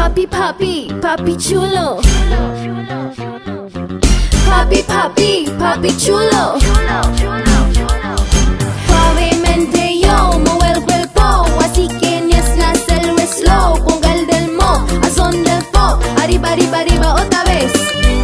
Papi, papi, papi chulo. Papi, papi, papi chulo. Suavemente yo muevo el cuerpo, así que ni es la celo slow. Ponga el del mo, a son del po, arriba, arriba, arriba otra vez.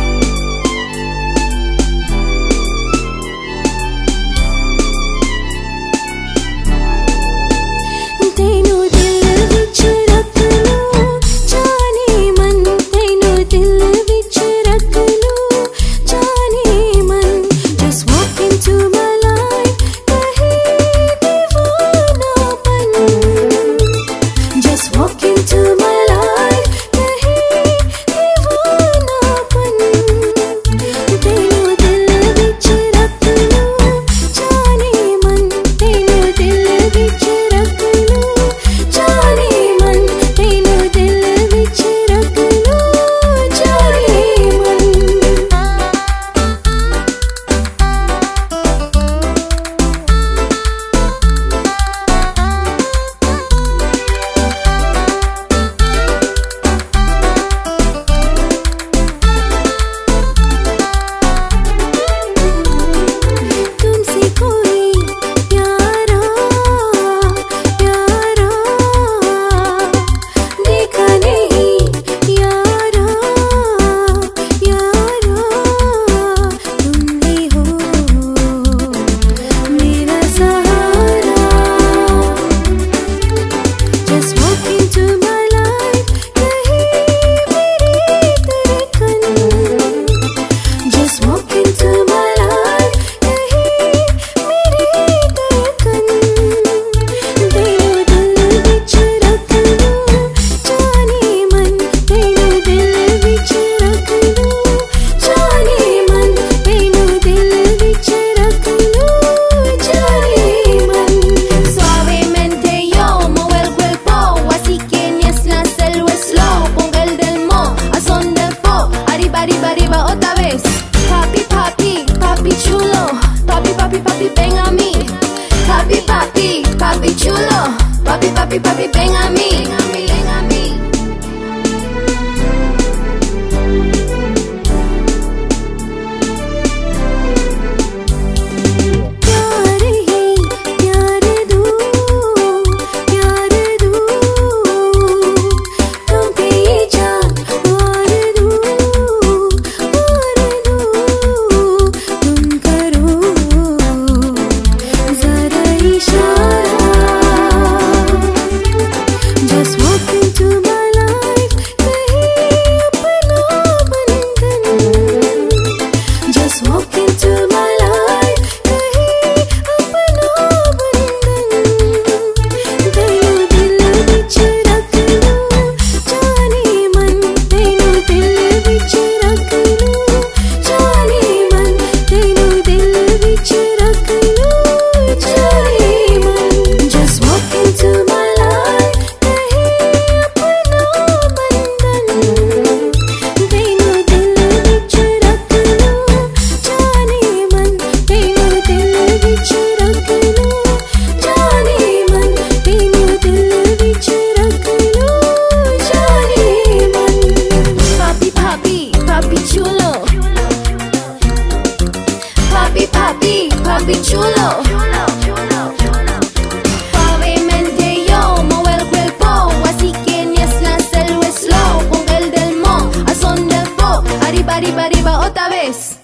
Papi chulo, papi, papi, papi, ven a mí, ven a mí, ven a mí. Papi chulo, suavemente yo muevo el cuerpo, así que ni es la celo slow. Ponga el del mo, a son del po, arriba, arriba, arriba otra vez.